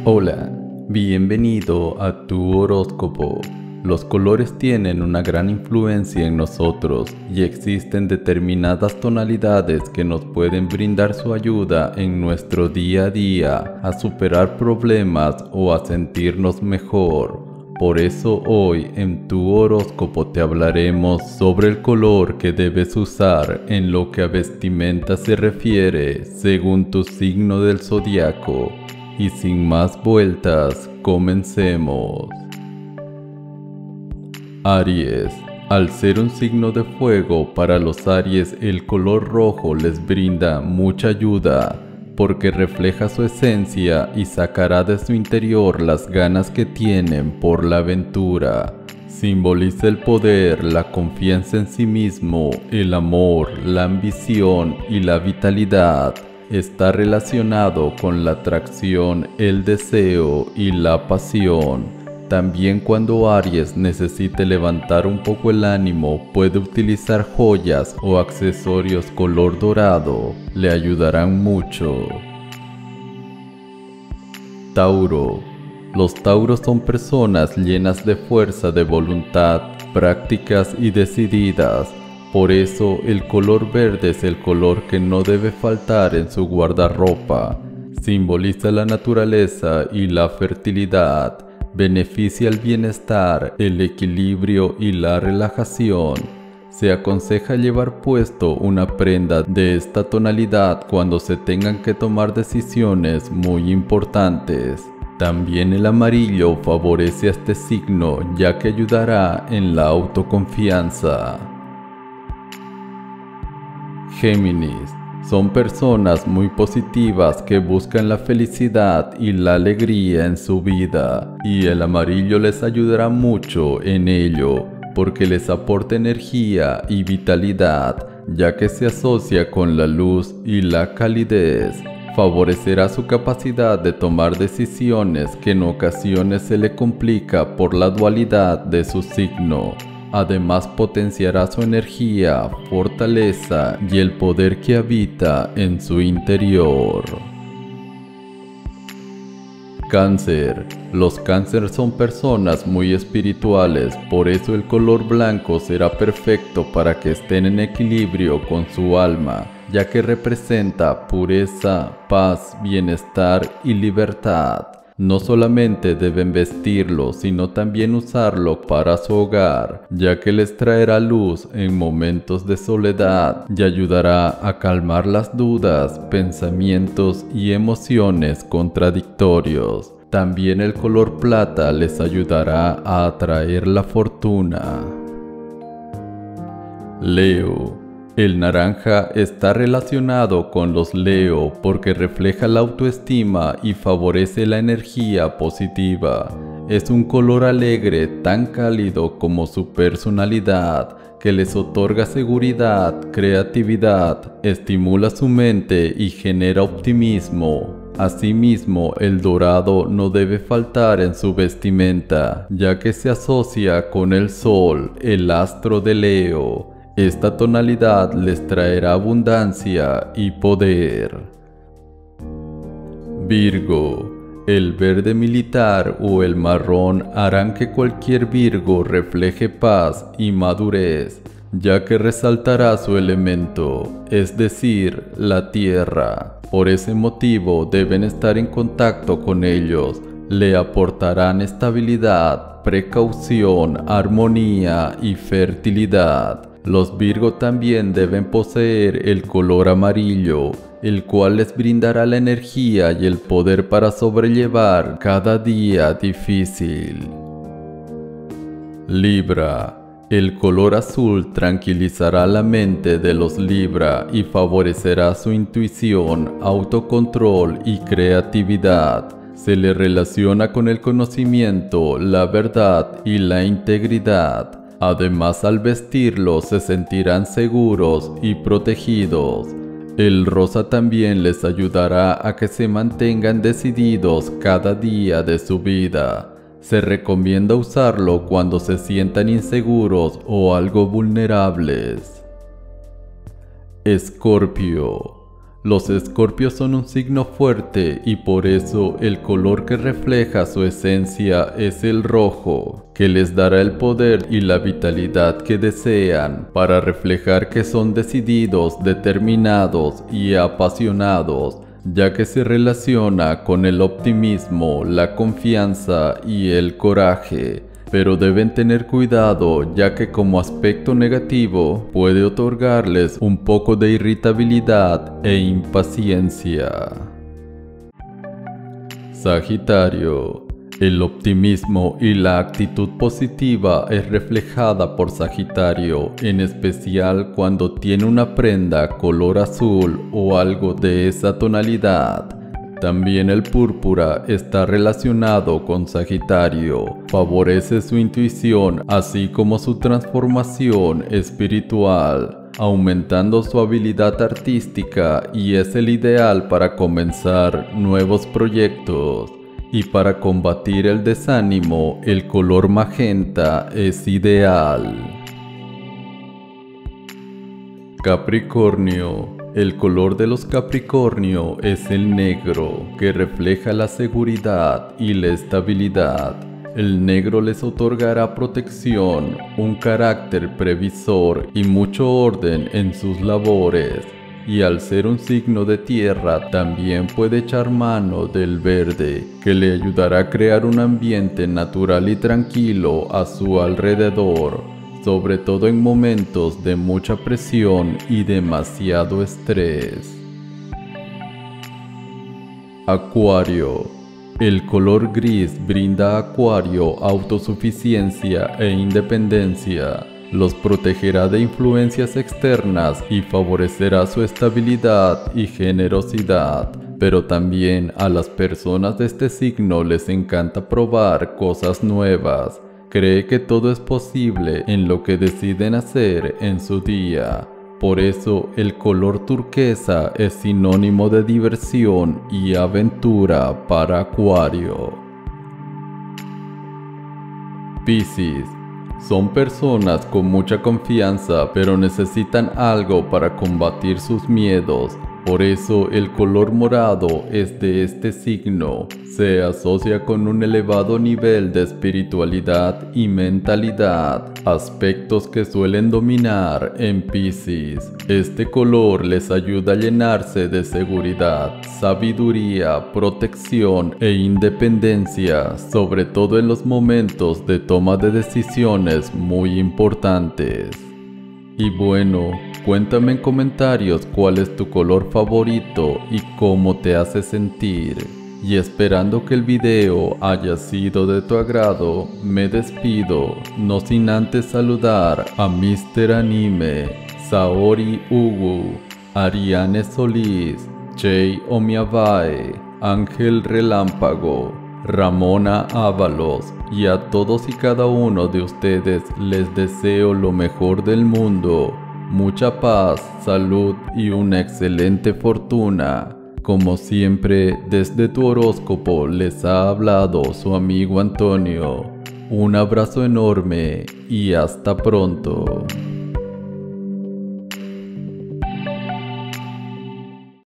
Hola, bienvenido a tu horóscopo. Los colores tienen una gran influencia en nosotros y existen determinadas tonalidades que nos pueden brindar su ayuda en nuestro día a día a superar problemas o a sentirnos mejor. Por eso hoy en tu horóscopo te hablaremos sobre el color que debes usar en lo que a vestimenta se refiere según tu signo del zodiaco. Y sin más vueltas, comencemos. Aries. Al ser un signo de fuego, para los Aries el color rojo les brinda mucha ayuda, porque refleja su esencia y sacará de su interior las ganas que tienen por la aventura. Simboliza el poder, la confianza en sí mismo, el amor, la ambición y la vitalidad. Está relacionado con la atracción, el deseo y la pasión. También cuando Aries necesite levantar un poco el ánimo, puede utilizar joyas o accesorios color dorado. Le ayudarán mucho. Tauro. Los Tauros son personas llenas de fuerza de voluntad, prácticas y decididas. Por eso el color verde es el color que no debe faltar en su guardarropa. Simboliza la naturaleza y la fertilidad. Beneficia el bienestar, el equilibrio y la relajación. Se aconseja llevar puesto una prenda de esta tonalidad cuando se tengan que tomar decisiones muy importantes. También el amarillo favorece a este signo, ya que ayudará en la autoconfianza. Géminis. Son personas muy positivas que buscan la felicidad y la alegría en su vida, y el amarillo les ayudará mucho en ello, porque les aporta energía y vitalidad, ya que se asocia con la luz y la calidez. Favorecerá su capacidad de tomar decisiones que en ocasiones se le complica por la dualidad de su signo. Además potenciará su energía, fortaleza y el poder que habita en su interior. Cáncer. Los Cáncer son personas muy espirituales, por eso el color blanco será perfecto para que estén en equilibrio con su alma, ya que representa pureza, paz, bienestar y libertad. No solamente deben vestirlo, sino también usarlo para su hogar, ya que les traerá luz en momentos de soledad y ayudará a calmar las dudas, pensamientos y emociones contradictorios. También el color plata les ayudará a atraer la fortuna. Leo. El naranja está relacionado con los Leo porque refleja la autoestima y favorece la energía positiva. Es un color alegre, tan cálido como su personalidad, que les otorga seguridad, creatividad, estimula su mente y genera optimismo. Asimismo, el dorado no debe faltar en su vestimenta, ya que se asocia con el sol, el astro de Leo. Esta tonalidad les traerá abundancia y poder. Virgo. El verde militar o el marrón harán que cualquier Virgo refleje paz y madurez, ya que resaltará su elemento, es decir, la tierra. Por ese motivo deben estar en contacto con ellos. Le aportarán estabilidad, precaución, armonía y fertilidad. Los Virgo también deben poseer el color amarillo, el cual les brindará la energía y el poder para sobrellevar cada día difícil. Libra. El color azul tranquilizará la mente de los Libra y favorecerá su intuición, autocontrol y creatividad. Se le relaciona con el conocimiento, la verdad y la integridad. Además, al vestirlo se sentirán seguros y protegidos. El rosa también les ayudará a que se mantengan decididos cada día de su vida. Se recomienda usarlo cuando se sientan inseguros o algo vulnerables. Escorpio. Los Escorpios son un signo fuerte y por eso el color que refleja su esencia es el rojo, que les dará el poder y la vitalidad que desean para reflejar que son decididos, determinados y apasionados, ya que se relaciona con el optimismo, la confianza y el coraje. Pero deben tener cuidado, ya que como aspecto negativo puede otorgarles un poco de irritabilidad e impaciencia. Sagitario. El optimismo y la actitud positiva es reflejada por Sagitario, en especial cuando tiene una prenda color azul o algo de esa tonalidad. También el púrpura está relacionado con Sagitario, favorece su intuición así como su transformación espiritual, aumentando su habilidad artística y es el ideal para comenzar nuevos proyectos. Y para combatir el desánimo, el color magenta es ideal. Capricornio. El color de los Capricornio es el negro, que refleja la seguridad y la estabilidad. El negro les otorgará protección, un carácter previsor y mucho orden en sus labores. Y al ser un signo de tierra, también puede echar mano del verde, que le ayudará a crear un ambiente natural y tranquilo a su alrededor, sobre todo en momentos de mucha presión y demasiado estrés. Acuario. El color gris brinda a Acuario autosuficiencia e independencia. Los protegerá de influencias externas y favorecerá su estabilidad y generosidad. Pero también a las personas de este signo les encanta probar cosas nuevas. Cree que todo es posible en lo que deciden hacer en su día. Por eso el color turquesa es sinónimo de diversión y aventura para Acuario. Piscis. Son personas con mucha confianza, pero necesitan algo para combatir sus miedos. Por eso el color morado es de este signo. Se asocia con un elevado nivel de espiritualidad y mentalidad, aspectos que suelen dominar en Piscis. Este color les ayuda a llenarse de seguridad, sabiduría, protección e independencia, sobre todo en los momentos de toma de decisiones muy importantes. Y bueno, cuéntame en comentarios cuál es tu color favorito y cómo te hace sentir. Y esperando que el video haya sido de tu agrado, me despido, no sin antes saludar a Mr. Anime, Saori Ugu, Ariane Solís, Jay Omiabae, Ángel Relámpago, Ramona Ábalos y a todos y cada uno de ustedes les deseo lo mejor del mundo, mucha paz, salud y una excelente fortuna. Como siempre, desde tu horóscopo les ha hablado su amigo Antonio. Un abrazo enorme y hasta pronto.